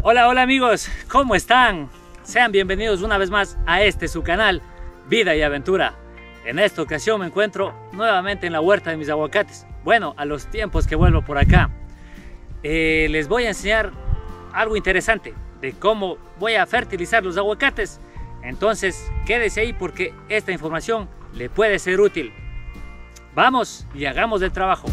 Hola, hola amigos, ¿cómo están? Sean bienvenidos una vez más a su canal, Vida y Aventura. En esta ocasión me encuentro nuevamente en la huerta de mis aguacates. Bueno, a los tiempos que vuelvo por acá. Les voy a enseñar algo interesante de cómo voy a fertilizar los aguacates. Entonces, quédese ahí porque esta información le puede ser útil. Vamos y hagamos el trabajo.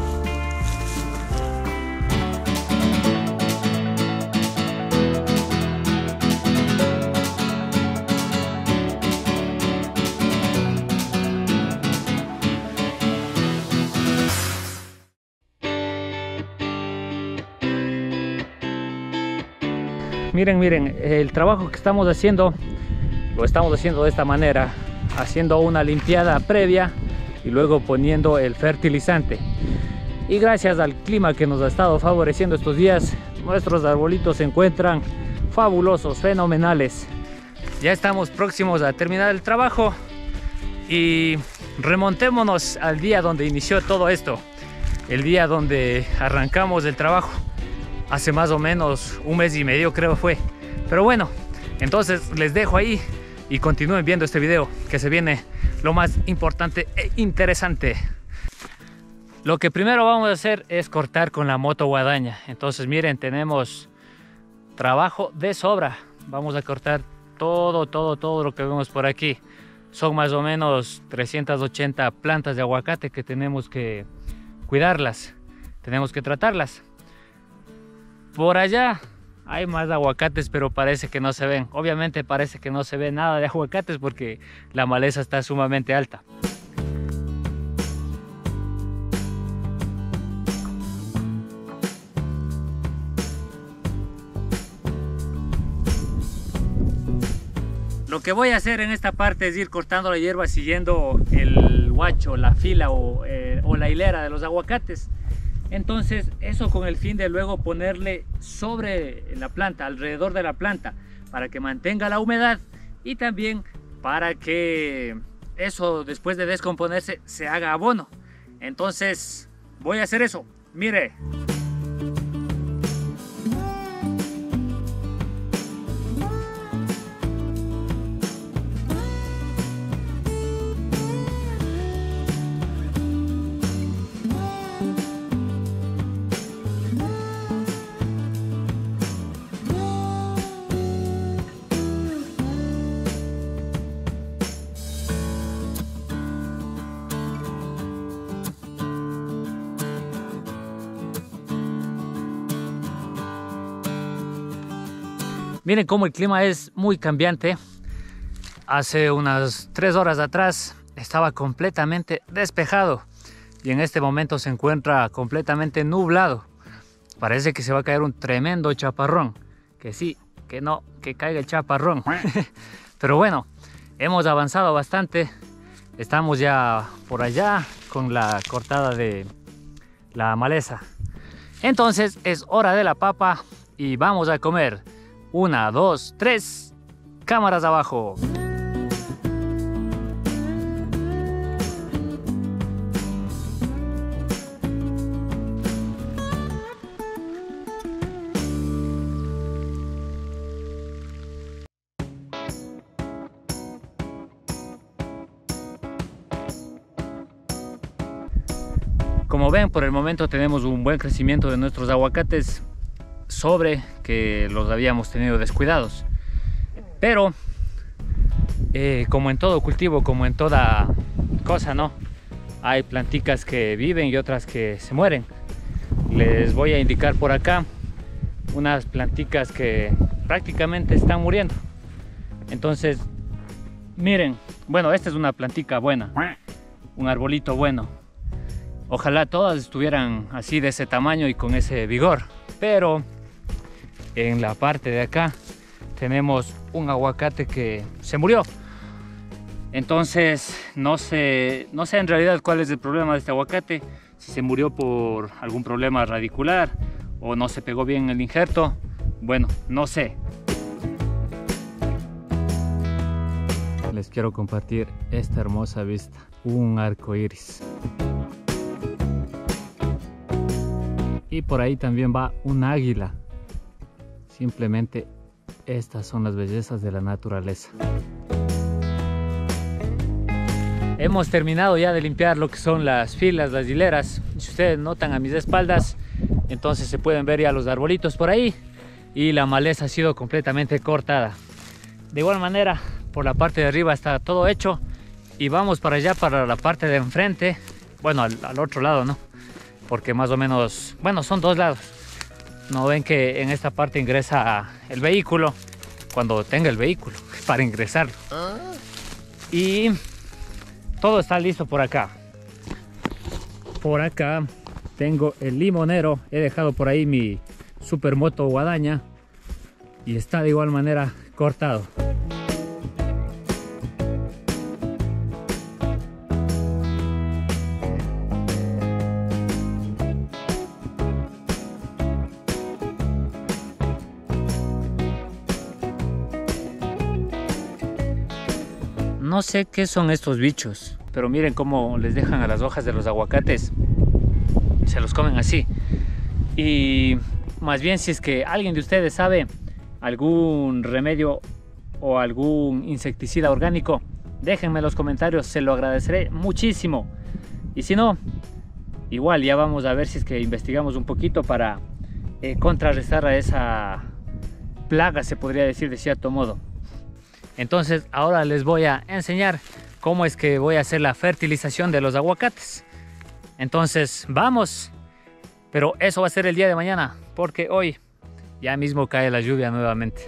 Miren, el trabajo que estamos haciendo, lo estamos haciendo de esta manera, haciendo una limpiada previa y luego poniendo el fertilizante. Y gracias al clima que nos ha estado favoreciendo estos días, nuestros arbolitos se encuentran fabulosos, fenomenales. Ya estamos próximos a terminar el trabajo y remontémonos al día donde inició todo esto, el día donde arrancamos el trabajo. Hace más o menos un mes y medio creo fue. Pero bueno, entonces les dejo ahí y continúen viendo este video, que se viene lo más importante e interesante. Lo que primero vamos a hacer es cortar con la moto guadaña. Entonces miren, tenemos trabajo de sobra. Vamos a cortar todo lo que vemos por aquí. Son más o menos 380 plantas de aguacate que tenemos que cuidarlas, tenemos que tratarlas. Por allá hay más aguacates, pero parece que no se ven. Obviamente parece que no se ve nada de aguacates porque la maleza está sumamente alta. Lo que voy a hacer en esta parte es ir cortando la hierba siguiendo el guacho, la fila o la hilera de los aguacates. Entonces eso con el fin de luego ponerle sobre la planta, alrededor de la planta, para que mantenga la humedad y también para que eso después de descomponerse se haga abono. Entonces voy a hacer eso, mire. Miren cómo el clima es muy cambiante. Hace unas 3 horas atrás estaba completamente despejado y en este momento se encuentra completamente nublado. Parece que se va a caer un tremendo chaparrón. Que sí, que no, que caiga el chaparrón. Pero bueno, hemos avanzado bastante. Estamos ya por allá con la cortada de la maleza. Entonces es hora de la papa y vamos a comer. 1, 2, 3, cámaras abajo. Como ven, por el momento tenemos un buen crecimiento de nuestros aguacates, sobre que los habíamos tenido descuidados, pero como en todo cultivo, como en toda cosa, ¿no? Hay planticas que viven y otras que se mueren. Les voy a indicar por acá unas planticas que prácticamente están muriendo. Entonces miren, bueno, esta es una plantica buena, un arbolito bueno. Ojalá todas estuvieran así, de ese tamaño y con ese vigor, pero en la parte de acá tenemos un aguacate que se murió. Entonces no sé en realidad cuál es el problema de este aguacate, si se murió por algún problema radicular o no se pegó bien el injerto. Bueno, no sé. Les quiero compartir esta hermosa vista, un arco iris. Y por ahí también va un águila. Simplemente estas son las bellezas de la naturaleza. Hemos terminado ya de limpiar lo que son las filas, las hileras. Si ustedes notan a mis espaldas, entonces se pueden ver ya los arbolitos por ahí y la maleza ha sido completamente cortada. De igual manera, por la parte de arriba está todo hecho y vamos para allá, para la parte de enfrente, bueno, al otro lado, ¿no? Porque más o menos, bueno, son dos lados. No ven que en esta parte ingresa el vehículo, cuando tenga el vehículo, para ingresarlo. Y todo está listo por acá. Por acá tengo el limonero, he dejado por ahí mi supermoto guadaña y está de igual manera cortado. No sé qué son estos bichos, pero miren cómo les dejan a las hojas de los aguacates. Se los comen así. Y más bien, si es que alguien de ustedes sabe algún remedio o algún insecticida orgánico, déjenme en los comentarios, se lo agradeceré muchísimo. Y si no, igual ya vamos a ver si es que investigamos un poquito para contrarrestar a esa plaga, se podría decir de cierto modo. Entonces ahora les voy a enseñar cómo es que voy a hacer la fertilización de los aguacates. Entonces vamos, pero eso va a ser el día de mañana, porque hoy ya mismo cae la lluvia nuevamente.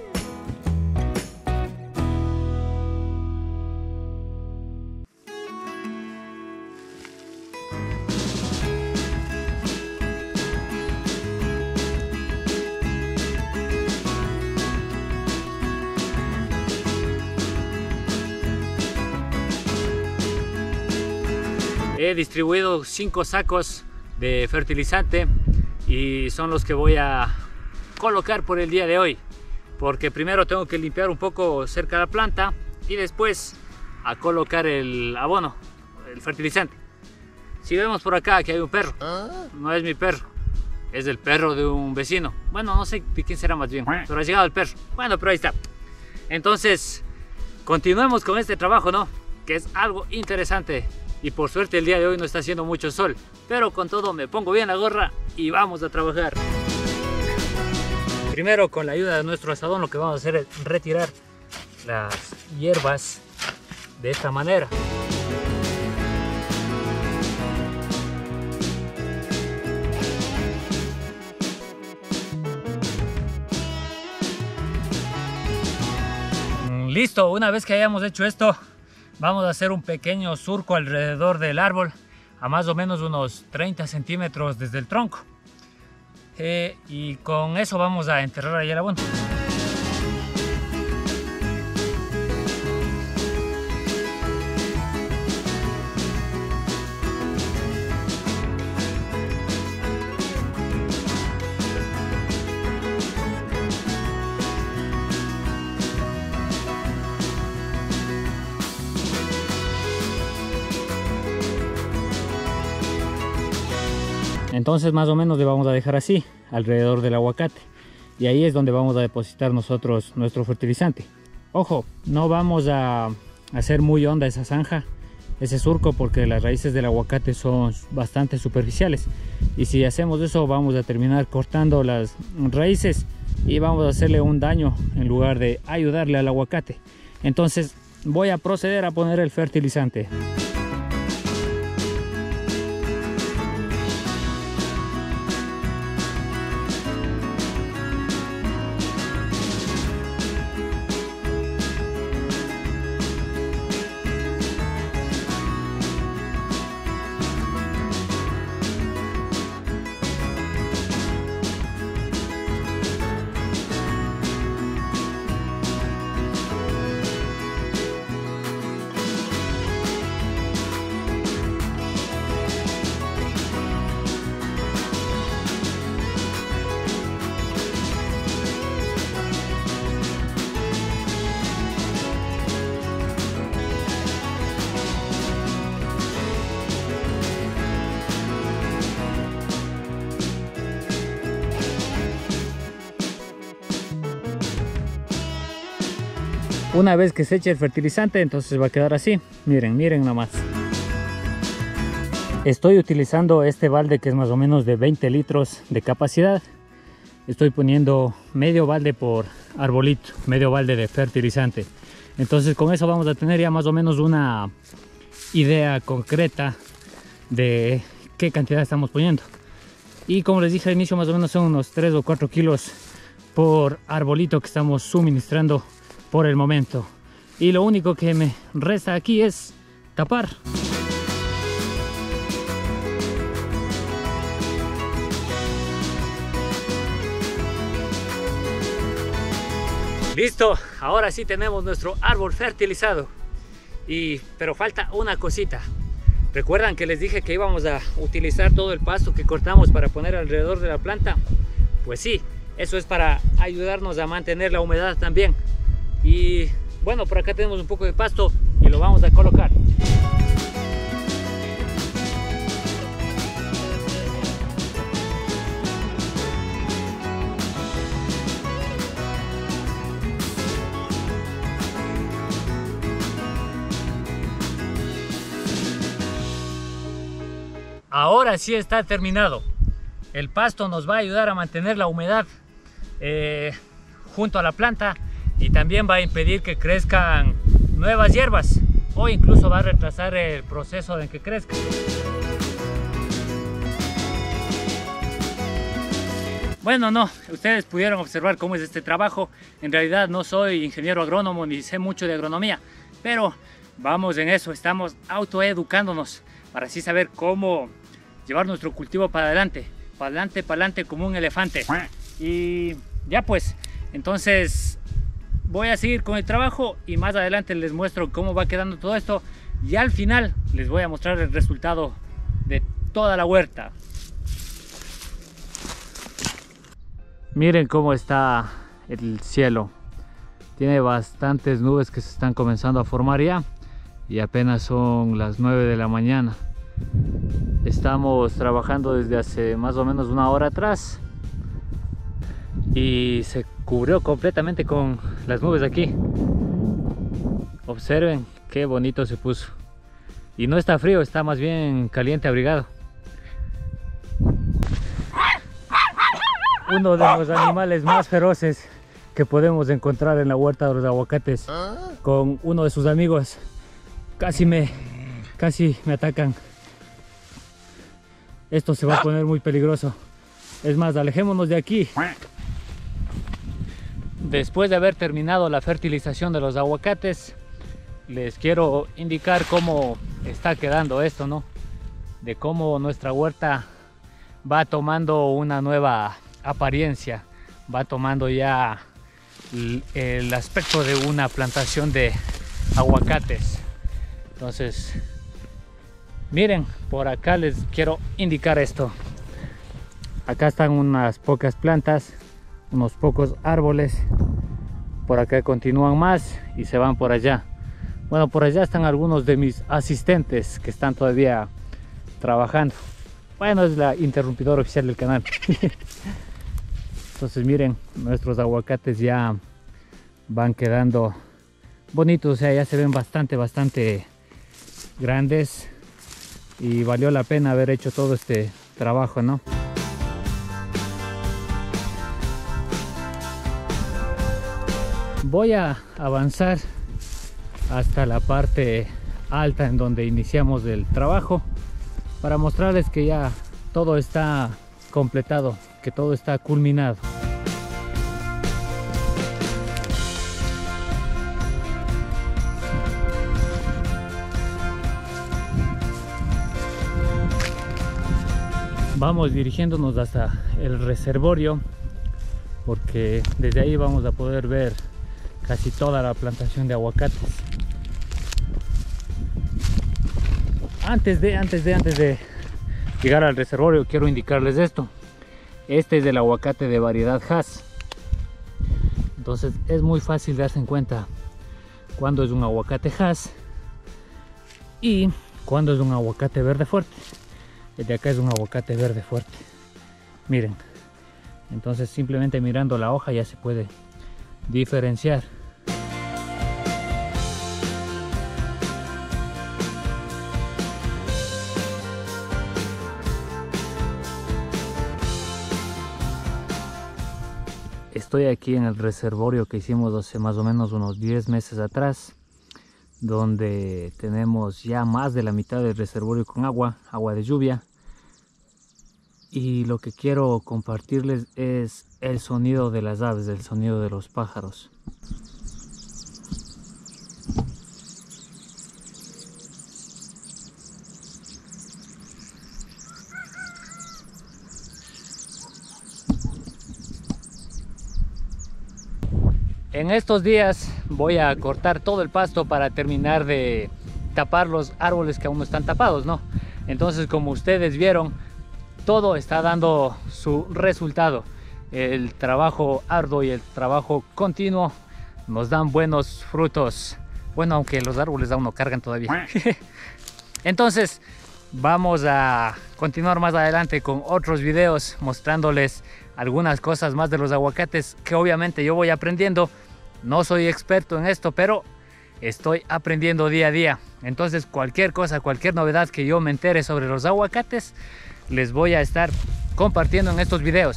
He distribuido 5 sacos de fertilizante y son los que voy a colocar por el día de hoy, porque primero tengo que limpiar un poco cerca de la planta y después a colocar el abono, el fertilizante. Si vemos por acá que hay un perro, no es mi perro, es el perro de un vecino. Bueno, no sé de quién será más bien, pero ha llegado el perro. Bueno, pero ahí está. Entonces continuemos con este trabajo, ¿no? Que es algo interesante. Y por suerte el día de hoy no está haciendo mucho sol, pero con todo me pongo bien la gorra y vamos a trabajar. Primero, con la ayuda de nuestro azadón, lo que vamos a hacer es retirar las hierbas de esta manera. Listo, una vez que hayamos hecho esto, vamos a hacer un pequeño surco alrededor del árbol, a más o menos unos 30 centímetros desde el tronco. Y con eso vamos a enterrar ahí el abono. Entonces más o menos le vamos a dejar así alrededor del aguacate y ahí es donde vamos a depositar nosotros nuestro fertilizante. Ojo, no vamos a hacer muy honda esa zanja, ese surco, porque las raíces del aguacate son bastante superficiales y si hacemos eso vamos a terminar cortando las raíces y vamos a hacerle un daño en lugar de ayudarle al aguacate. Entonces voy a proceder a poner el fertilizante. Una vez que se eche el fertilizante, entonces va a quedar así. Miren, miren nomás. Estoy utilizando este balde que es más o menos de 20 litros de capacidad. Estoy poniendo medio balde por arbolito, medio balde de fertilizante. Entonces con eso vamos a tener ya más o menos una idea concreta de qué cantidad estamos poniendo. Y como les dije al inicio, más o menos son unos 3 o 4 kilos por arbolito que estamos suministrando por el momento. Y lo único que me resta aquí es tapar. Listo, ahora sí tenemos nuestro árbol fertilizado. Pero falta una cosita. ¿Recuerdan que les dije que íbamos a utilizar todo el pasto que cortamos para poner alrededor de la planta? Pues sí, eso es para ayudarnos a mantener la humedad también. Y bueno, por acá tenemos un poco de pasto y lo vamos a colocar. Ahora sí está terminado. El pasto nos va a ayudar a mantener la humedad junto a la planta y también va a impedir que crezcan nuevas hierbas o incluso va a retrasar el proceso de que crezcan. Bueno, no, ustedes pudieron observar cómo es este trabajo. En realidad no soy ingeniero agrónomo ni sé mucho de agronomía, pero vamos en eso, estamos autoeducándonos para así saber cómo llevar nuestro cultivo para adelante, como un elefante. Y ya pues, entonces voy a seguir con el trabajo y más adelante les muestro cómo va quedando todo esto y al final les voy a mostrar el resultado de toda la huerta. Miren cómo está el cielo. Tiene bastantes nubes que se están comenzando a formar ya y apenas son las 9 de la mañana. Estamos trabajando desde hace más o menos una hora atrás y se cubrió completamente con las nubes aquí. Observen qué bonito se puso y no está frío, está más bien caliente, abrigado. Uno de los animales más feroces que podemos encontrar en la huerta de los aguacates, con uno de sus amigos, casi me atacan. Esto se va a poner muy peligroso. Es más, alejémonos de aquí. Después de haber terminado la fertilización de los aguacates, les quiero indicar cómo está quedando esto, ¿no? De cómo nuestra huerta va tomando una nueva apariencia, va tomando ya el aspecto de una plantación de aguacates. Entonces, miren, por acá les quiero indicar esto. Acá están unas pocas plantas, unos pocos árboles. Por acá continúan más y se van por allá. Bueno, por allá están algunos de mis asistentes que están todavía trabajando. Bueno, es la interrumpidora oficial del canal. Entonces miren, nuestros aguacates ya van quedando bonitos, o sea, ya se ven bastante grandes y valió la pena haber hecho todo este trabajo, ¿no? Voy a avanzar hasta la parte alta en donde iniciamos el trabajo para mostrarles que ya todo está completado, que todo está culminado. Vamos dirigiéndonos hasta el reservorio porque desde ahí vamos a poder ver casi toda la plantación de aguacates. Antes de llegar al reservorio quiero indicarles esto. Este es el aguacate de variedad Hass. Entonces es muy fácil darse en cuenta cuando es un aguacate Hass y cuando es un aguacate verde fuerte. El de acá es un aguacate verde fuerte. Miren. Entonces simplemente mirando la hoja ya se puede diferenciar. Estoy aquí en el reservorio que hicimos hace más o menos unos 10 meses atrás, donde tenemos ya más de la mitad del reservorio con agua de lluvia. Y lo que quiero compartirles es el sonido de las aves, el sonido de los pájaros. En estos días voy a cortar todo el pasto para terminar de tapar los árboles que aún no están tapados, ¿no? Entonces, como ustedes vieron, todo está dando su resultado. El trabajo arduo y el trabajo continuo nos dan buenos frutos. Bueno, aunque los árboles aún no cargan todavía. Entonces, vamos a continuar más adelante con otros videos mostrándoles algunas cosas más de los aguacates que obviamente yo voy aprendiendo. No soy experto en esto, pero estoy aprendiendo día a día. Entonces, cualquier cosa, cualquier novedad que yo me entere sobre los aguacates, les voy a estar compartiendo en estos videos.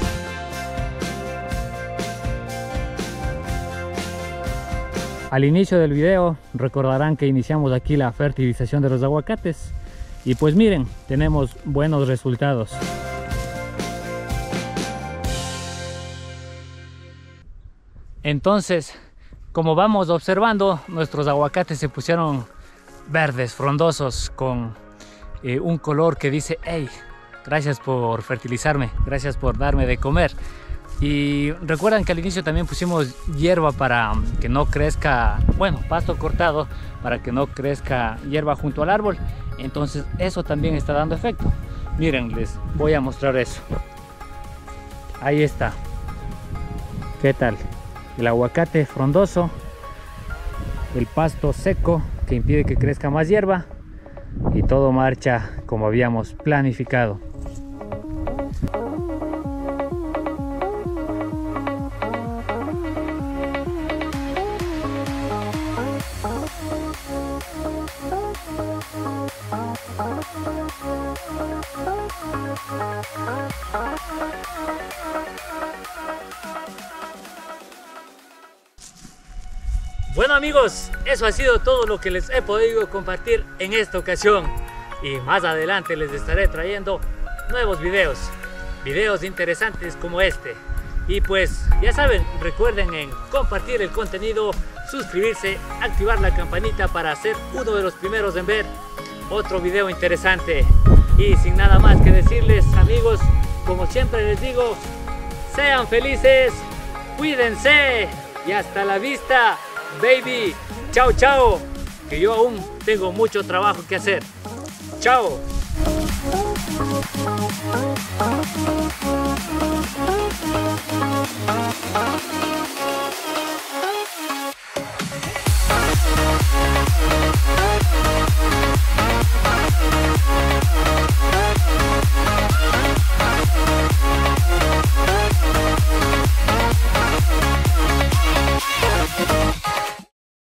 Al inicio del video recordarán que iniciamos aquí la fertilización de los aguacates y pues miren, tenemos buenos resultados. Entonces, como vamos observando, nuestros aguacates se pusieron verdes, frondosos, con un color que dice: hey, gracias por fertilizarme, gracias por darme de comer. Y recuerdan que al inicio también pusimos hierba para que no crezca, bueno, pasto cortado para que no crezca hierba junto al árbol. Entonces eso también está dando efecto. Miren, les voy a mostrar eso. Ahí está. ¿Qué tal? El aguacate frondoso, el pasto seco que impide que crezca más hierba y todo marcha como habíamos planificado. Bueno amigos, eso ha sido todo lo que les he podido compartir en esta ocasión. Y más adelante les estaré trayendo nuevos videos interesantes como este. Y pues ya saben, recuerden en compartir el contenido, suscribirse, activar la campanita para ser uno de los primeros en ver otro video interesante. Y sin nada más que decirles amigos, como siempre les digo, sean felices, cuídense y hasta la vista, baby. Chao, chao, que yo aún tengo mucho trabajo que hacer. Chao.